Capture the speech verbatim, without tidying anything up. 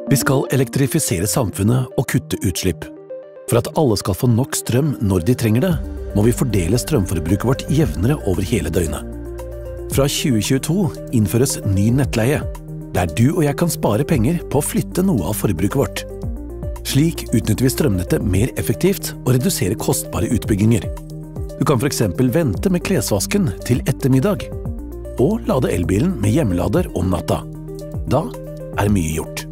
Vi skal elektrifisere samfunnet og kutte utslipp. For at alle skal få nok strøm når de trenger det, må vi fordele strømforbruket vårt jevnere over hele døgnet. Fra tjue tjueto innføres ny nettleie, der du og jeg kan spare penger på å flytte noe av forbruket vårt. Slik utnytter vi strømnettet mer effektivt og reduserer kostbare utbygginger. Du kan for eksempel vente med klesvasken til ettermiddag, og lade elbilen med hjemmelader om natta. Da er mye gjort.